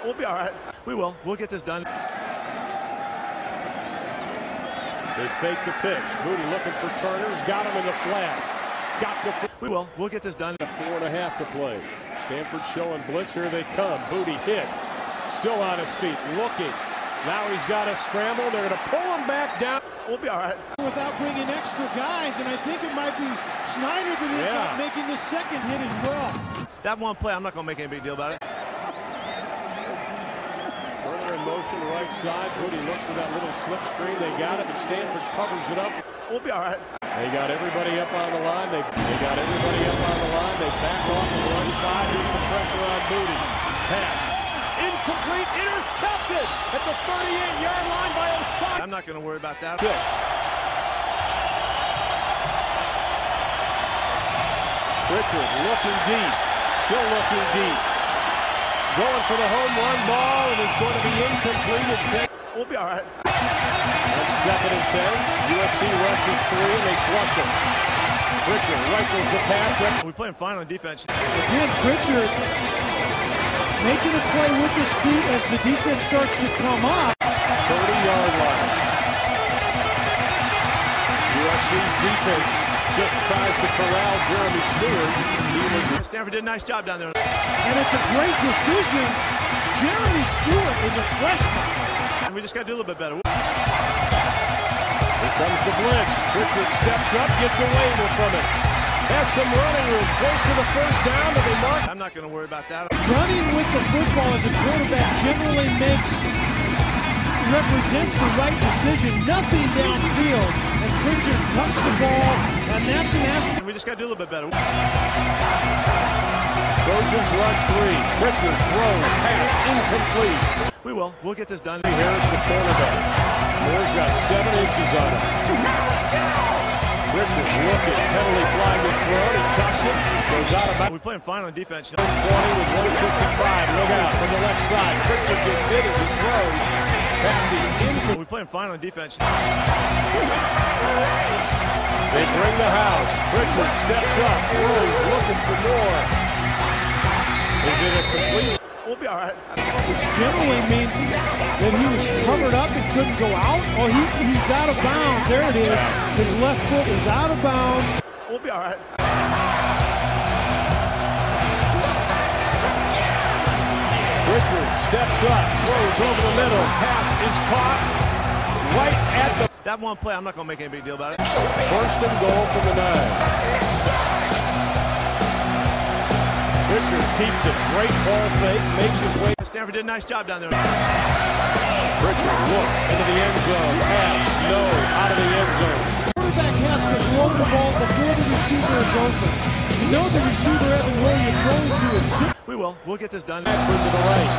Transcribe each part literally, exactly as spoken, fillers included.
We'll be all right. We will. We'll get this done. They fake the pitch. Booty looking for Turner's. Got him in the flat. Got the. We will. We'll get this done. A four and a half to play. Stanford showing blitz. Here they come. Booty hit. Still on his feet. Looking. Now he's got to scramble. They're going to pull him back down. We'll be all right. Without bringing extra guys, and I think it might be Snyder that ends Yeah. up making the second hit as well. That one play, I'm not going to make any big deal about it. Turner in motion, right side. Booty looks for that little slip screen. They got it, but Stanford covers it up. We'll be all right. They got everybody up on the line. They, they got everybody up on the line. They back off and run five. Here's the pressure on Booty. Pass. Incomplete. Intercepted at the thirty-eight yard line by Osai. I'm not going to worry about that. Six. Richard looking deep. Still looking deep. Going for the home run ball, and it's going to be incomplete at ten. We'll be all right. And second and ten. U S C rushes three, and they flush it. Pritchard rifles the pass. We're playing fine on defense. Again, Pritchard making a play with his feet as the defense starts to come up. thirty yard line. U S C's defense just tries to corral Jeremy Stewart. He was... Stanford did a nice job down there. And it's a great decision. Jeremy Stewart is a freshman. And we just got to do a little bit better. Here comes the blitz. Pritchard steps up, gets away from it. Has some running room, close to the first down, but they mark. I'm not going to worry about that. Running with the football as a quarterback generally makes, represents the right decision. Nothing downfield. And Pritchard tucks the ball, and that's an aspect. And we just got to do a little bit better. Trojans rush three. Pritchard throws, pass, incomplete. We will. We'll get this done. Harris, the cornerback. Moore's got seven inches on him. Richard looking, penalty flag is thrown, he tucks it, goes out of bounds. We're playing fine on defense. twenty with one fifty-five, look out from the left side. Richard gets hit as he throws. Passes in. We're playing fine on defense. They bring the house. Richard steps up, throws, looking for more. Is it a complete? We'll be all right. Which generally means that he was covered up and couldn't go out. Oh, he, he's out of bounds. There it is. His left foot is out of bounds. We'll be all right. Richard steps up, throws over the middle. Pass is caught right at the... That one play, I'm not going to make any big deal about it. First and goal from the nine. Richard keeps it. Great ball fake. Makes his way. Stanford did a nice job down there. Richard looks into the end zone. Pass. No. Out of the end zone. The quarterback has to throw the ball before the receiver is open. You know the receiver having where you're throwing to is... We will. We'll get this done. Backward to the right.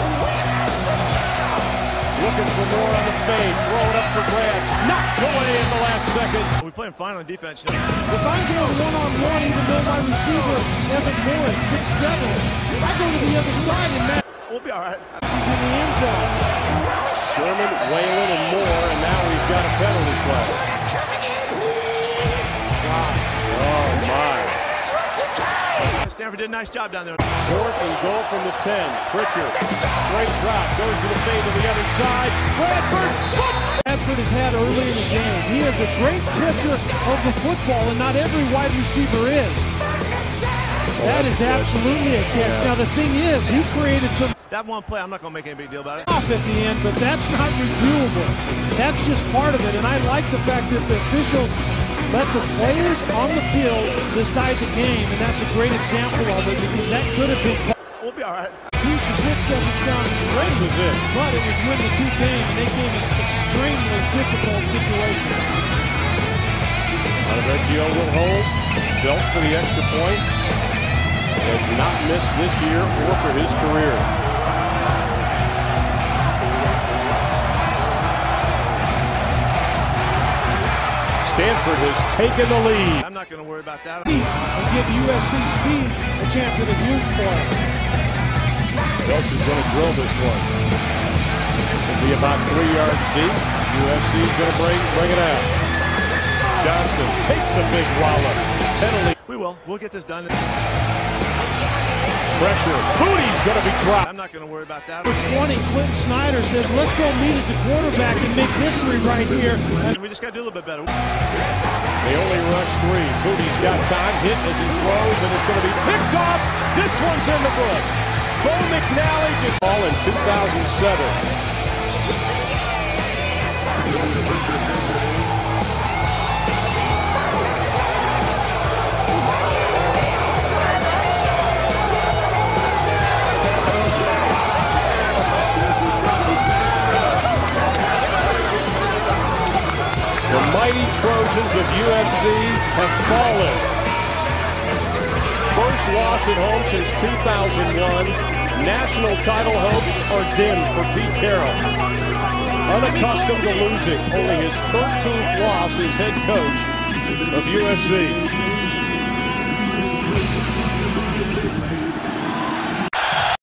Looking for more on the fade. Throw it up for grabs. Knocked away in the last second. We're playing fine on defense. If I'm going one-on-one, even though my receiver, Evan Moore, is six seven, I go to the other side and Matt... We'll be all right. He's in the end zone. Sherman, Whalen, and Moore, and now we've got a penalty flag. Oh, my. Stanford did a nice job down there. Fourth and goal from the ten. Pritchard, straight drop, goes to the fade to the other side. Bradford, Bradford has had early in the game. He is a great catcher of the football, and not every wide receiver is. That is absolutely a catch. Now, the thing is, he created some... That one play, I'm not going to make any big deal about it. Off at the end, but that's not reviewable. That's just part of it, and I like the fact that the officials let the players on the field decide the game, and that's a great example of it because that could have been... We'll be all right. Two for six doesn't sound great, was it. but it was when the two came, and they came in an extremely difficult situation. Reggio will hold. Built for the extra point. Has not missed this year or for his career. Stanford has taken the lead. I'm not going to worry about that. And give U S C speed a chance at a huge play. Welch is going to drill this one. This will be about three yards deep. U S C is going to bring, bring it out. Johnson takes a big wallop. Penalty. We will. We'll get this done. Pressure. Booty's going to be dropped. I'm not going to worry about that. For twenty, Quentin Snyder says, let's go meet at the quarterback and make history right here. And we just got to do a little bit better. They only rush three. Booty's got time. Hit as he throws, and it's going to be picked off. This one's in the books. Bo McNally just all in two thousand seven. The mighty Trojans of U S C have fallen. First loss at home since two thousand one. National title hopes are dimmed for Pete Carroll. Unaccustomed to losing, only his thirteenth loss as head coach of U S C.